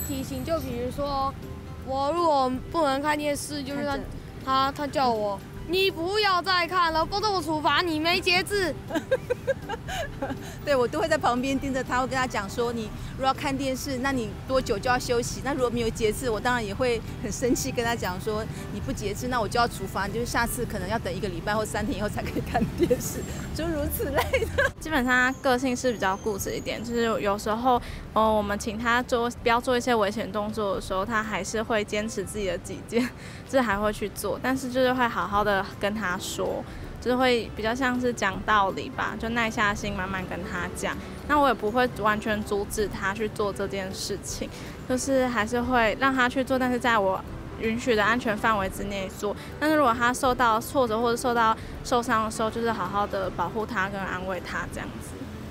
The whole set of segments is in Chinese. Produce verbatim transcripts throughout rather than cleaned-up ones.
提醒，就比如说，我如果不能看电视，就是他他他叫我，你不要再看了，否则我处罚你没节制。 对，我都会在旁边盯着他，会跟他讲说，你如果要看电视，那你多久就要休息？那如果没有节制，我当然也会很生气，跟他讲说，你不节制，那我就要处罚你，就是下次可能要等一个礼拜或三天以后才可以看电视，诸如此类的。 基本上他个性是比较固执一点，就是有时候，呃，我们请他做不要做一些危险动作的时候，他还是会坚持自己的己见，就是还会去做，但是就是会好好的跟他说。就是会比较像是讲道理吧，就耐下心慢慢跟他讲。那我也不会完全阻止他去做这件事情，就是还是会让他去做，但是在我允许的安全范围之内做。但是如果他受到挫折或者受到受伤的时候，就是好好的保护他跟安慰他这样子。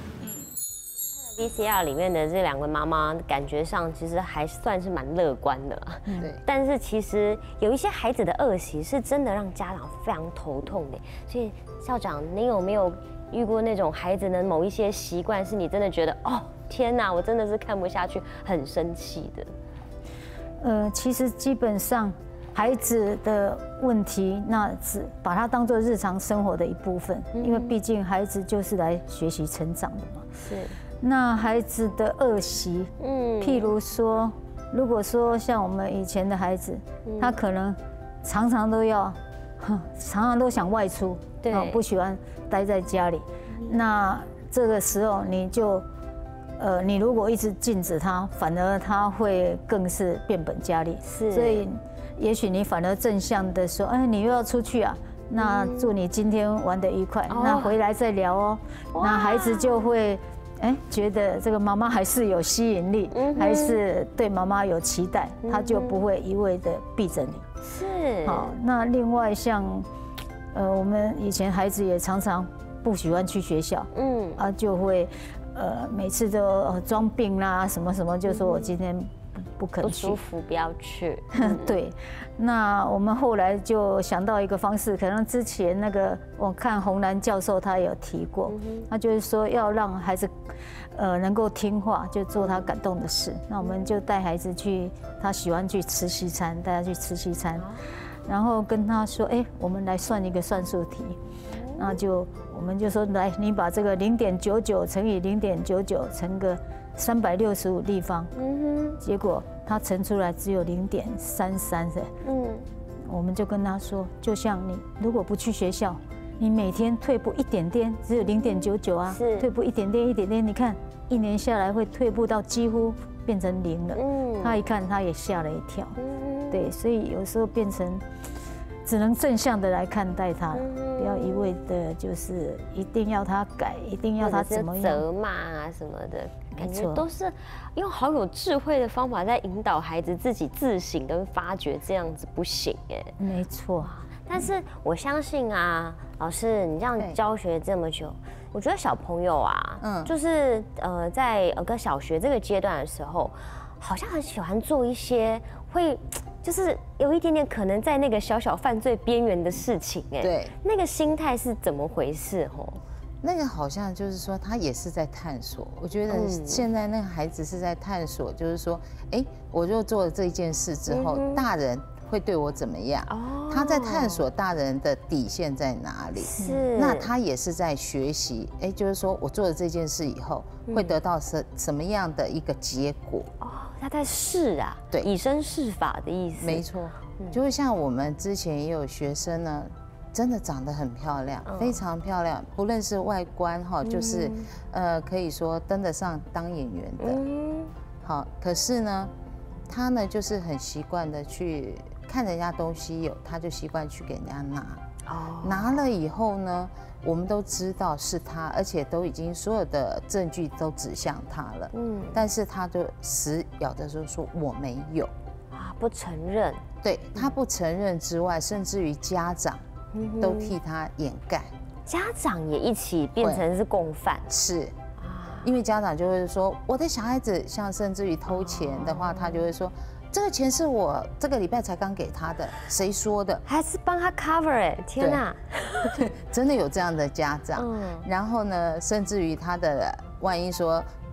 V C R 里面的这两位妈妈，感觉上其实还算是蛮乐观的啦。 对。 但是其实有一些孩子的恶习是真的让家长非常头痛的。所以校长，你有没有遇过那种孩子的某一些习惯，是你真的觉得哦天哪，我真的是看不下去，很生气的？ 呃，其实基本上孩子的问题，那只把它当作日常生活的一部分，因为毕竟孩子就是来学习成长的嘛。 是。 那孩子的恶习，嗯，譬如说，如果说像我们以前的孩子，嗯、他可能常常都要，常常都想外出，对、哦，不喜欢待在家里。嗯、那这个时候你就，呃，你如果一直禁止他，反而他会更是变本加厉。是，所以也许你反而正向的说，哎，你又要出去啊？那祝你今天玩得愉快，嗯、那回来再聊哦。那孩子就会。哎，觉得这个妈妈还是有吸引力，嗯、还是对妈妈有期待，嗯、他就不会一味的避着你。 是。 好，那另外像，呃，我们以前孩子也常常不喜欢去学校，嗯，啊，就会，呃，每次都装病啦，什么什么，就说我今天不不肯去， 不舒服不要去。 对，那我们后来就想到一个方式，可能之前那个我看洪兰教授他有提过，他就是说要让孩子。呃，能够听话，就做他感动的事。那我们就带孩子去，他喜欢去吃西餐，带他去吃西餐，然后跟他说，哎，我们来算一个算术题。那就我们就说，来，你把这个零点九九乘以零点九九乘个三百六十五立方。嗯哼。结果他乘出来只有零点三三的。嗯。我们就跟他说，就像你如果不去学校。你每天退步一点点，只有零点九九啊，退步一点点一点点，你看一年下来会退步到几乎变成零了。嗯，他一看他也吓了一跳。嗯，对，所以有时候变成只能正向的来看待他，嗯、不要一味的就是一定要他改，一定要他怎么样责骂啊什么的，感觉都是用好有智慧的方法在引导孩子自己自省跟发掘，这样子不行哎。 没错。 但是我相信啊，老师，你这样教学这么久，我觉得小朋友啊，嗯，就是呃，在呃个小学这个阶段的时候，好像很喜欢做一些会，就是有一点点可能在那个小小犯罪边缘的事情，哎， 对， 那个心态是怎么回事？吼， 那个好像就是说，他也是在探索。我觉得现在那个孩子是在探索，就是说，哎，我就做了这件事之后，大人。会对我怎么样？哦，他在探索大人的底线在哪里。是，那他也是在学习。哎，就是说我做了这件事以后，会得到什什么样的一个结果？ 哦，他在试啊，对，以身试法的意思。 没错，就会像我们之前也有学生呢，真的长得很漂亮，非常漂亮，不论是外观哈，就是呃，可以说登得上当演员的。嗯，好，可是呢，他呢就是很习惯的去。看人家东西有，他就习惯去给人家拿。哦，拿了以后呢，我们都知道是他，而且都已经所有的证据都指向他了。嗯，但是他就死咬着说说我没有啊，不承认。 对，他不承认之外，甚至于家长都替他掩盖， 家长也一起变成是共犯。 是。因为家长就会说，我的小孩子像甚至于偷钱的话，他就会说。这个钱是我这个礼拜才刚给他的，谁说的？ 还是帮他 cover 哎！天哪， 真的有这样的家长。嗯，然后呢，甚至于他的万一说，嗯，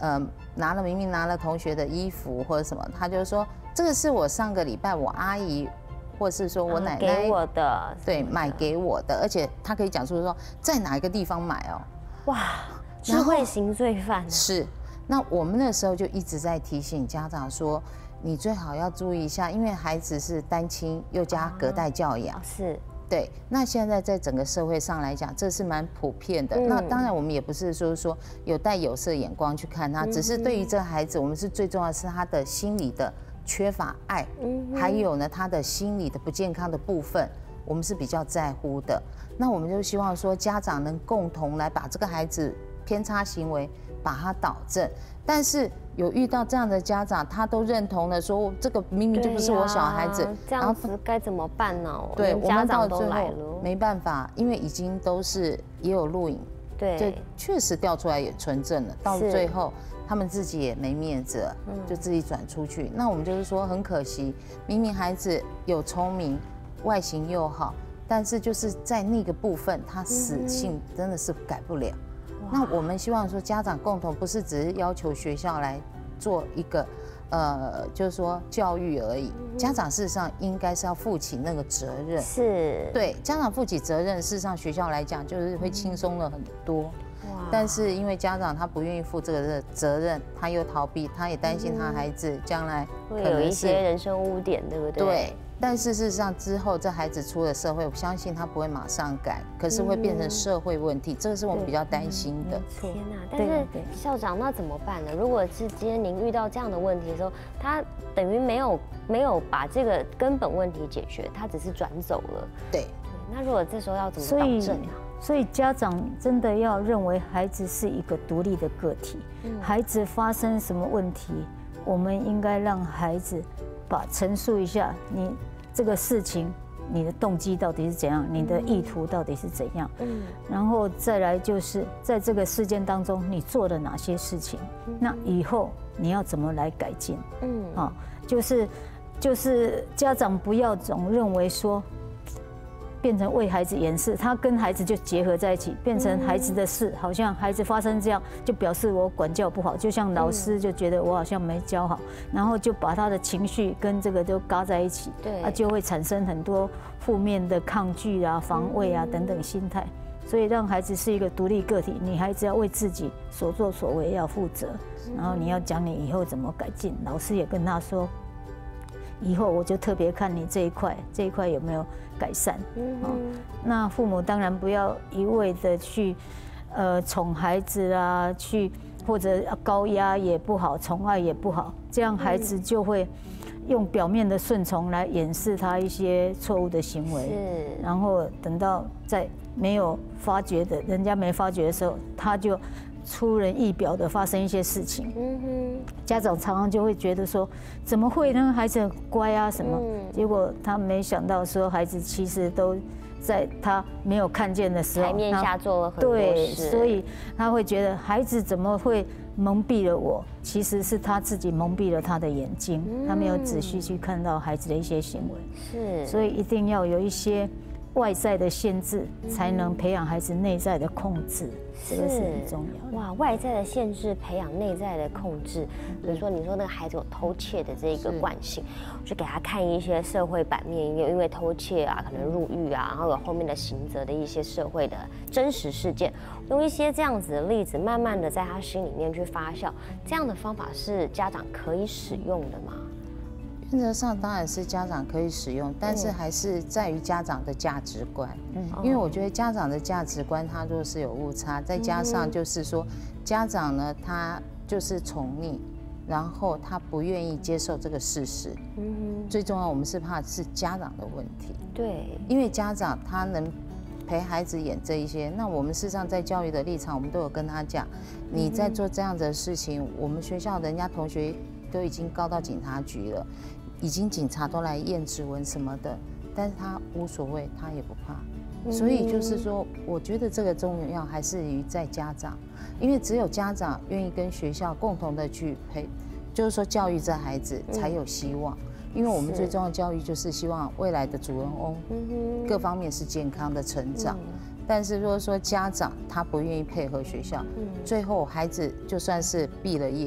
拿了明明拿了同学的衣服或者什么，他就说这个是我上个礼拜我阿姨。或是说我奶奶给我的， 对，买给我的，而且他可以讲出说在哪一个地方买哦， 哇，智慧型罪犯是。那我们那时候就一直在提醒家长说，你最好要注意一下，因为孩子是单亲又加隔代教养， 啊、是。 对，那现在在整个社会上来讲，这是蛮普遍的。嗯、那当然，我们也不是说说有带有色眼光去看他，只是对于这个孩子，我们是最重要的是他的心理的。缺乏爱，还有呢，他的心理的不健康的部分，我们是比较在乎的。那我们就希望说，家长能共同来把这个孩子偏差行为把它导正。但是有遇到这样的家长，他都认同了，说这个明明就不是我小孩子， 这样子该怎么办呢？ 对，我们到最后了， 没办法，因为已经都是也有录影， 对， 确实调出来也存证了，到最后。他们自己也没面子了，就自己转出去。那我们就是说很可惜，明明孩子有聪明，外形又好，但是就是在那个部分，他死性真的是改不了。那我们希望说家长共同不是只是要求学校来做一个，呃，就是说教育而已。家长事实上应该是要负起那个责任。 是。对， 家长负起责任，事实上学校来讲就是会轻松了很多。但是因为家长他不愿意负这个责任，他又逃避，他也担心他孩子将来会有一些人生污点，对不对？ 对。但事实上之后这孩子出了社会，我相信他不会马上改，可是会变成社会问题，这个是我们比较担心的。 天哪！但是校长那怎么办呢？如果是今天您遇到这样的问题的时候，他等于没有没有把这个根本问题解决，他只是转走了。 对。 那如果这时候要怎么导正啊？ 所以家长真的要认为孩子是一个独立的个体，孩子发生什么问题，我们应该让孩子把陈述一下你这个事情，你的动机到底是怎样，你的意图到底是怎样，然后再来就是在这个事件当中你做了哪些事情，那以后你要怎么来改进？嗯，啊，就是就是家长不要总认为说。变成为孩子掩饰，他跟孩子就结合在一起，变成孩子的事，好像孩子发生这样，就表示我管教不好，就像老师就觉得我好像没教好，然后就把他的情绪跟这个都嘎在一起，对，啊，就会产生很多负面的抗拒啊、防卫啊等等心态。所以让孩子是一个独立个体，你孩子要为自己所作所为要负责，然后你要讲你以后怎么改进。老师也跟他说。以后我就特别看你这一块，这一块有没有改善。嗯，那父母当然不要一味的去，呃，宠孩子啊，去或者高压也不好，宠爱也不好，这样孩子就会用表面的顺从来掩饰他一些错误的行为。是，然后等到在没有发觉的，人家没发觉的时候，他就。出人意表的发生一些事情，嗯哼，家长常常就会觉得说，怎么会呢？孩子很乖啊什么？嗯、结果他没想到说，孩子其实都在他没有看见的时候， 台面下做了很多事。 对，所以他会觉得孩子怎么会蒙蔽了我？其实是他自己蒙蔽了他的眼睛，嗯、他没有仔细去看到孩子的一些行为。是，所以一定要有一些外在的限制，才能培养孩子内在的控制。这个是很重要。 哇，外在的限制培养内在的控制。比如说，你说那个孩子有偷窃的这个惯性，我就给他看一些社会版面，有因为偷窃啊，可能入狱啊，然后有后面的刑责的一些社会的真实事件，用一些这样子的例子，慢慢的在他心里面去发酵。这样的方法是家长可以使用的吗？ 原则上当然是家长可以使用，但是还是在于家长的价值观。嗯，因为我觉得家长的价值观，他若是有误差，再加上就是说，家长呢他就是宠溺，然后他不愿意接受这个事实。嗯，最重要我们是怕是家长的问题。对，因为家长他能陪孩子演这一些，那我们事实上在教育的立场，我们都有跟他讲，你在做这样的事情，我们学校人家同学都已经告到警察局了。已经警察都来验指纹什么的，但是他无所谓，他也不怕。所以就是说，我觉得这个重要还是于在家长，因为只有家长愿意跟学校共同的去陪，就是说教育这孩子才有希望。因为我们最重要的教育就是希望未来的主人翁各方面是健康的成长。但是如果说家长他不愿意配合学校，最后孩子就算是毕了业。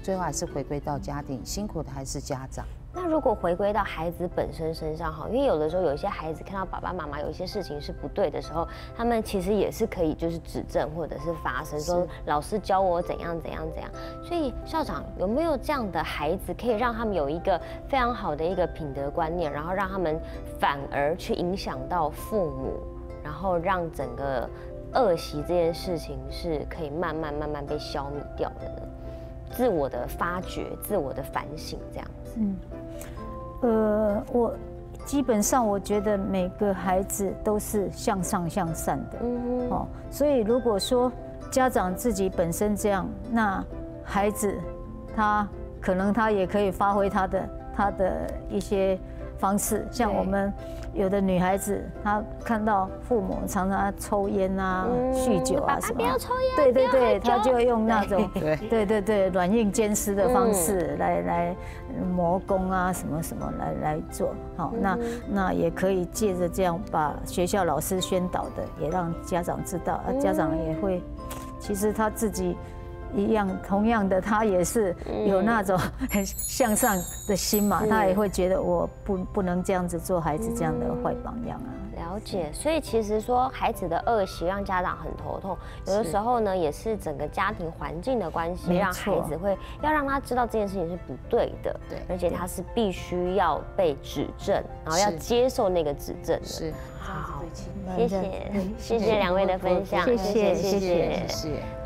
最后还是回归到家庭，辛苦的还是家长。 那如果回归到孩子本身身上哈，因为有的时候有一些孩子看到爸爸妈妈有一些事情是不对的时候，他们其实也是可以就是指正或者是发声，说老师教我怎样怎样怎样。所以校长有没有这样的孩子，可以让他们有一个非常好的一个品德观念，然后让他们反而去影响到父母，然后让整个恶习这件事情是可以慢慢慢慢被消弭掉的呢？自我的发掘，自我的反省，这样子。嗯。 呃，我基本上我觉得每个孩子都是向上向善的，嗯哦，所以如果说家长自己本身这样，那孩子他可能他也可以发挥他的他的一些方式，像我们有的女孩子，她看到父母常常抽烟啊、酗酒啊什么， 不要抽烟， 对对对，她就用那种对对对软硬兼施的方式来来磨功啊什么什么来来做。好，那那也可以借着这样把学校老师宣导的，也让家长知道，啊，家长也会，其实他自己。一样，同样的，他也是有那种很向上的心嘛，他也会觉得我不不能这样子做孩子这样的坏榜样啊。 了解，所以其实说孩子的恶习让家长很头痛，有的时候呢也是整个家庭环境的关系，让孩子会要让他知道这件事情是不对的，对，而且他是必须要被指正，然后要接受那个指正的。是， 好，谢谢，谢谢两位的分享， 谢谢， 谢谢，谢谢。